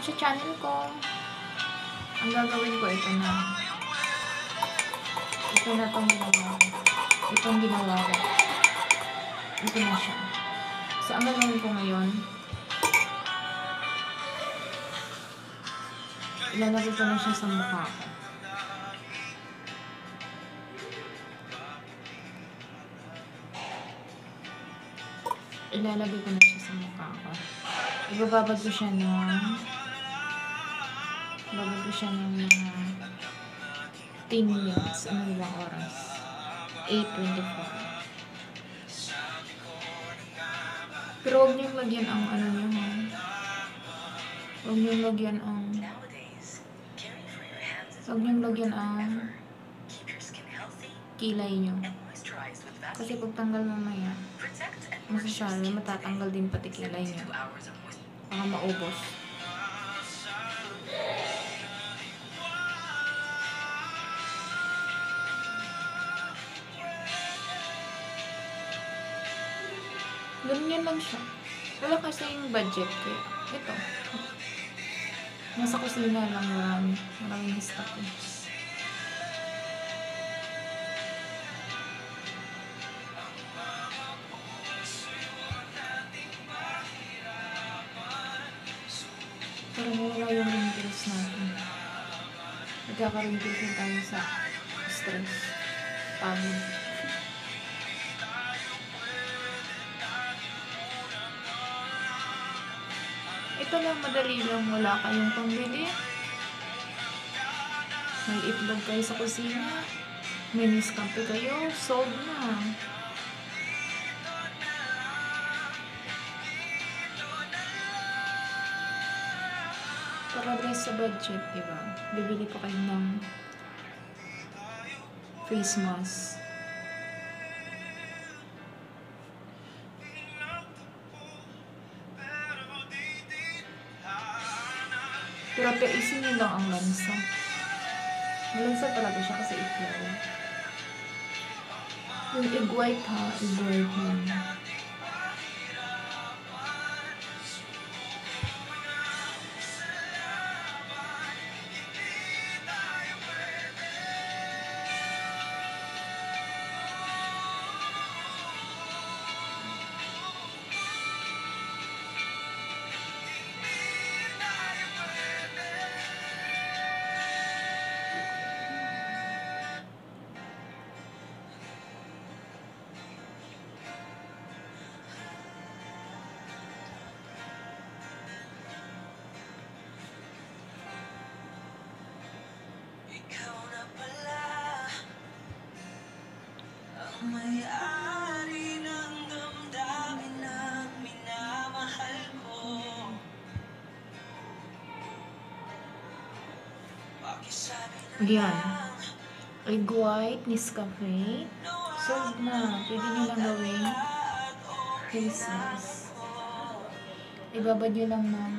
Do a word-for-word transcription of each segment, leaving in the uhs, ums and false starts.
sa channel ko. Ang gagawin ko, ito na. Ito na itong ginawa ko. Itong ginawa ko. Ito na siya. So, ang gagawin ko ngayon, ilalagay ko na siya sa mukha ko. Ilalagay ko na siya sa mukha ko. Ibababad ko siya ng babad ko siya ng mga ten minutes. Ano bang oras? eight twenty-four. Pero huwag niyong lagyan ang ano niyo, ha? Huwag niyong lagyan ang huwag niyong lagyan ang kilay niyo. Kasi pag tanggal mamaya, masasyari, matatanggal din pati kilay niyo. Baka maubos. Ganyan lang siya. Wala kasi yung budget kaya ito. Nasa kusina lang marami. Maraming stock eh. Pero mawala yung wrinkles natin. Nagkaka-wrinkles na tayo sa stress. Pagod. Ito lang, madali lang. Wala kayong pambili. May itlog kayo sa kusina. May Nescafe kayo. Sold na. Para less sa budget, diba? Bibili pa kayo ng face mask. Pero tiisin nyo lang ang lansa. Malansa talaga siya kasi itlog. Yung egg white ha, egg white yun. May-ari ng damdamin ng minamahal ko. Yan. Egg white, Nescafe. Sold na. Pwede nyo lang gawin face mask. Ibabad nyo lang ng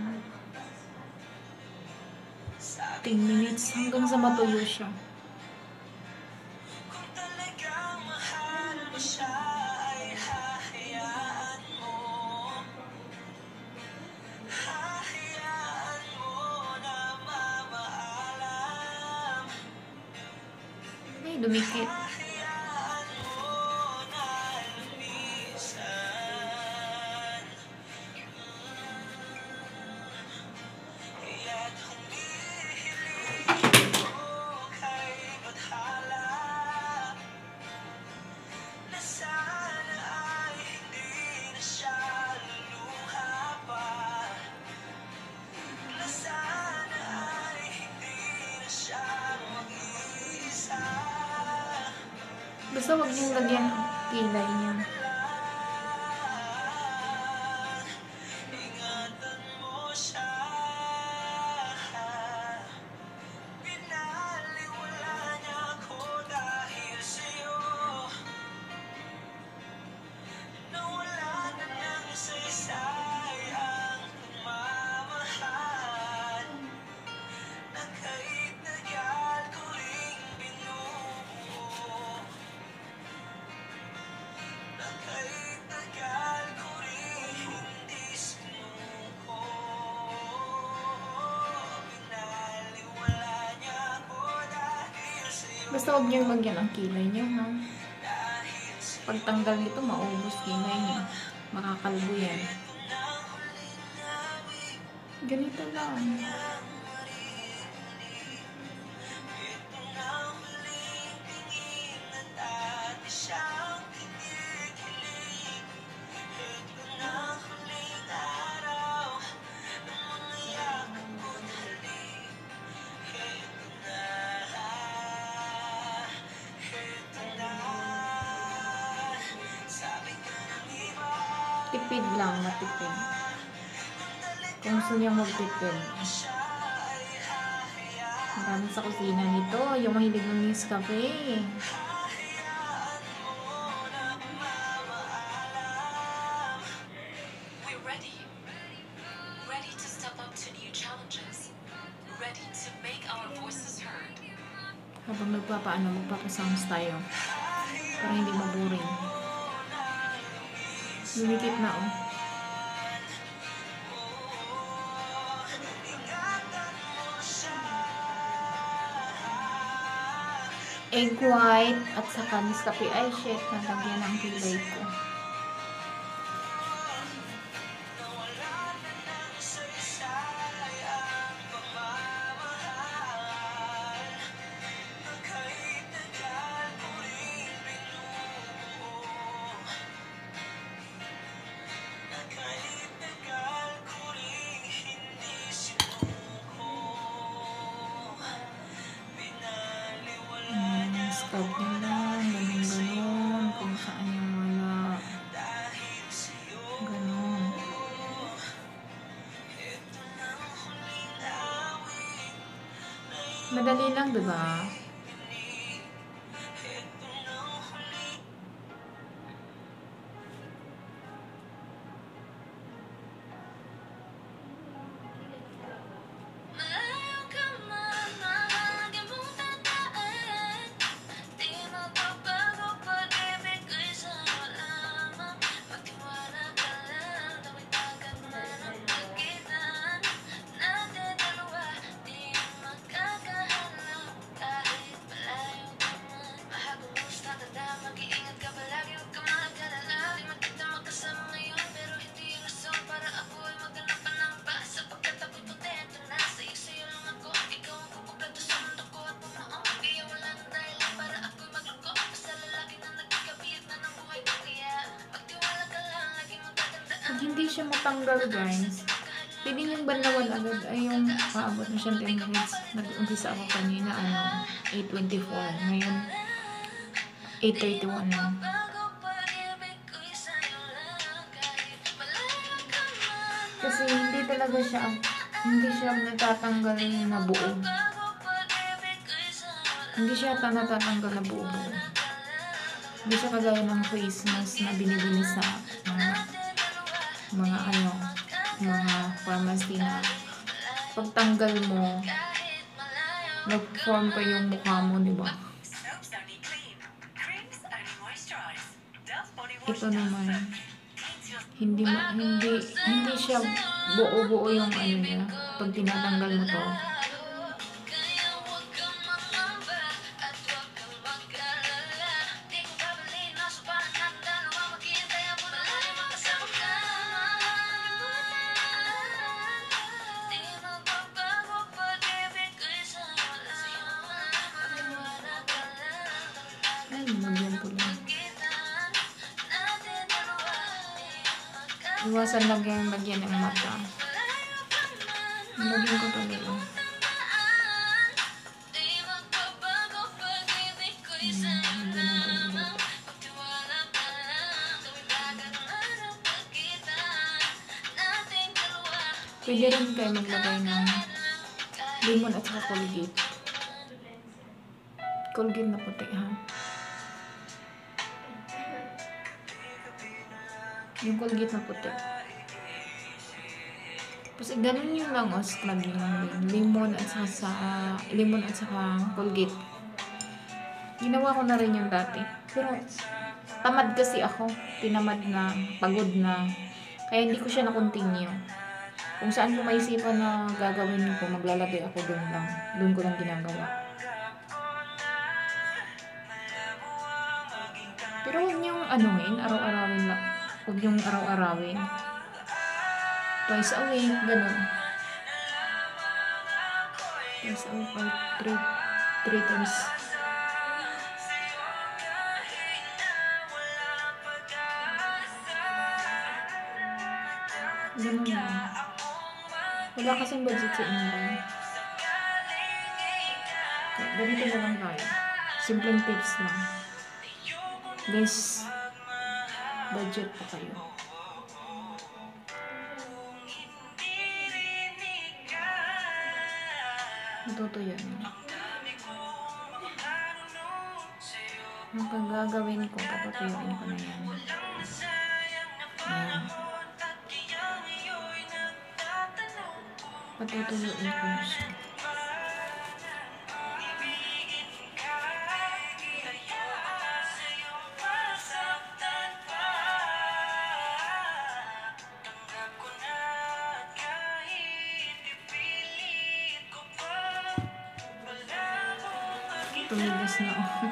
ten minutes hanggang sa matuyo siya. Ay, dumikit. Basta huwag niyong lagyan ang kilay niya. Basta huwag niyong magyan ang kilay niyo, ha? Pagtanggal nito, maubos kilay niyo. Makakalbo yan. Ganito lang. Tipid lang, matipid. Kung gusto niyang magtipid. Marami sa kusina nito. Yung mahilig ng Nescafe. We're ready. Ready to step up to new challenges. Ready to make our voices heard. Habang magpapaano, magpapasounds tayo. Para hindi maboring. Lumikit na, oh. Egg white at saka Nescafe. Ay, shit. Nalagyan ang kilay ko. Stop nyo lang, ganun-ganun, kung saan yung wala. Ganun. Madali lang, diba? Pag hindi siya matanggal, guys, pwede niyong banlawan agad. Ay, yung paabot na siyang ten minutes. Nag-umpisa ako kanina, ano, eight twenty-four. Ngayon, eight thirty-one na. Kasi hindi talaga siya, hindi siya natatanggal na buo. Hindi siya ta natatanggal na buo. Hindi siya kagaya ng face mask na binibili sa mga mga ano, mga pharmacy na pagtanggal mo, nag-form pa yung mukha mo, di ba? Ito naman, hindi ma, hindi hindi siya buo-buo yung ano niya pag tinatanggal mo to. Ay, nagyan ko lang. Iwasan lang yung lagyan ng mata. Lagyan ko tuloy. Oh. Pwede rin kayo maglagay ng lemon at saka Colgate. Colgate na puti, ha? Yung Colgate na puti. Kasi ganun yung lang, o scrub yun lang din. Lemon at saka sa, uh, lemon at saka Colgate. Ginawa ko na rin yung dati. Pero, tamad kasi ako. Tinamad na, pagod na. Kaya hindi ko siya na-continue. Kung saan ko maisipan na gagawin ko, maglalagay ako doon lang. Doon ko lang ginagawa. Pero huwag niyong anuhin, araw-arawin lang. Huwag niyong araw-arawin. Twice a week, ganun. Twice a week or three, three times. Ganun lang. Wala kasing budget sa Inday. Ganito na lang tayo. Simpleng tips lang. Guys, budget pa kayo. Matutuyo na. Ang pagagawin ko, papatuyuin ko na yan. Ayan. Patutuyuin ko na siya. Tumigas na ako.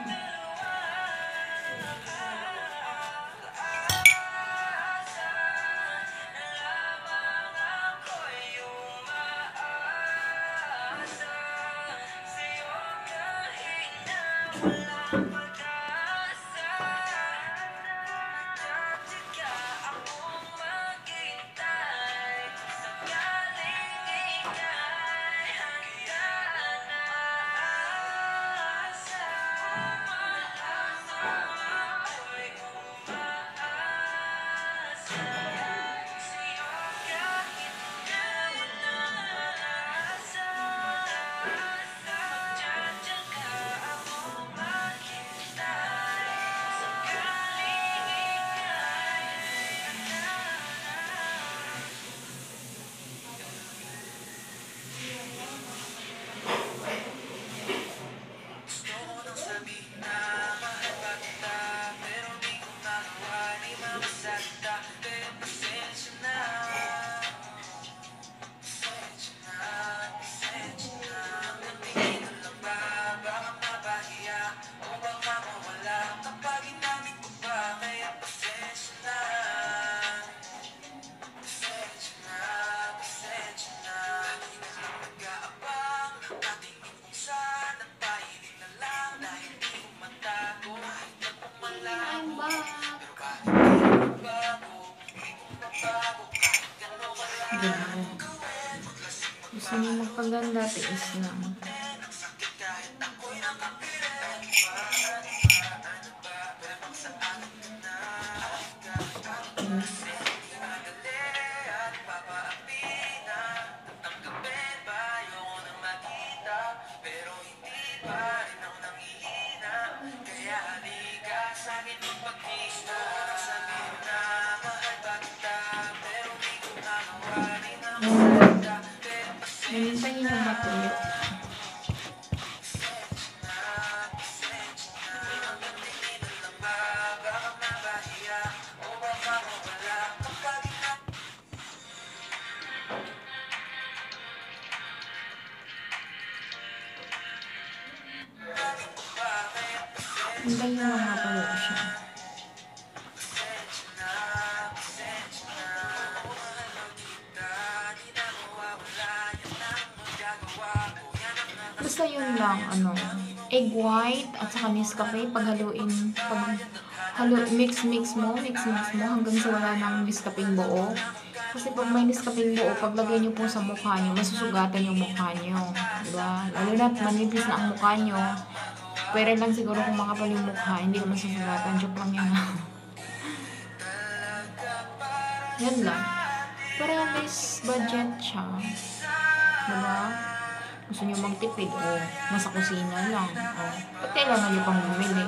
Ganun. Gusto niyo magpaganda, tiis lang. Namintayin yung matuyo. Hintayin yung matuyo siya. Basta yun lang, ano, egg white at saka Nescafe, paghaluin, pag halo, mix mix mo, mix mix mo hanggang sa wala ng Nescafe buo. Kasi pag may Nescafe buo, paglagay nyo po sa mukha nyo, masusugatan yung mukha nyo. Diba? Lalo na manipis na ang mukha nyo. Pero lang siguro kung makapal yung mukha, hindi ko masusugatan. Joke lang yan. Yan lang. Pero guys, budget siya. Diba? Gusto nyo magtipid, o nasa kusina lang, o ba't kailangan nyo pang bumili?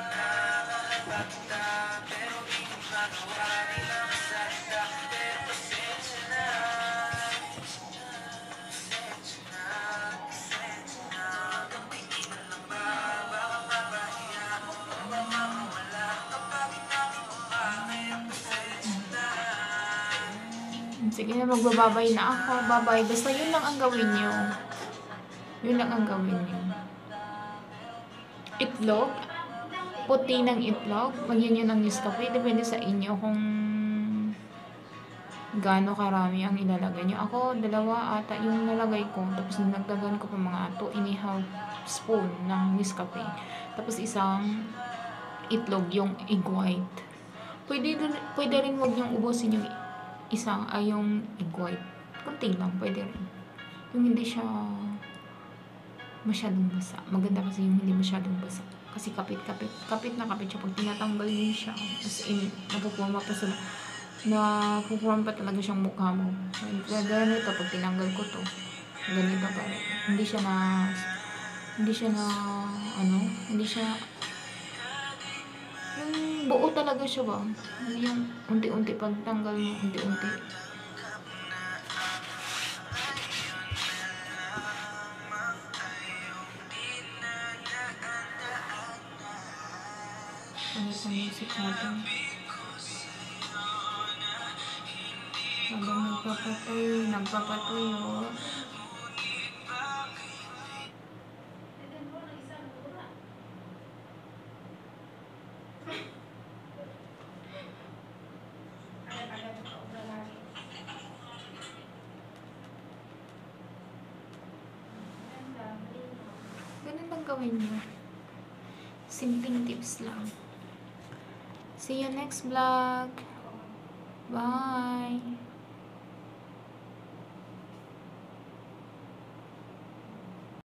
Sige na, magbababay na ako. Babay. Basta yun lang ang gawin nyo. Yun lang ang gawin nyo. Itlog. puti ng itlog, lagyan nyo ng Nescafe. Depende sa inyo kung gaano karami ang ilalagay nyo. Ako, dalawa ata yung nalagay ko. Tapos nagdagan ko pa mga two and a half spoon ng Nescafe. Tapos isang itlog, yung egg white. Pwede, pwede rin wag niyong ubusin yung isang, ay yung egg white. Kunti lang, pwede rin. Yung hindi siya masyadong basa. Maganda kasi yung hindi masyadong basa. Kasi kapit-kapit. Kapit na kapit siya. Pag tinatanggal niyo siya, as in, napupurma pa sa, napupurma pa talaga siyang mukha mo. Kaya ganito, pag tinanggal ko to, ganito pa rin. Hindi siya na, hindi siya na, ano, hindi siya, yung buo talaga siya ba? Hindi yung unti-unti pagtanggal mo, unti-unti. Ano sa music natin? Habang nagpapatuyo, nagpapatuyo. Ganun lang gawin nyo. Simpleng tips lang. See you next vlog. Bye!